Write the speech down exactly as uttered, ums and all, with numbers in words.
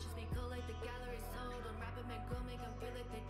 bitches be cold like the gallery sold. Unwrap 'em and go make 'em feel like they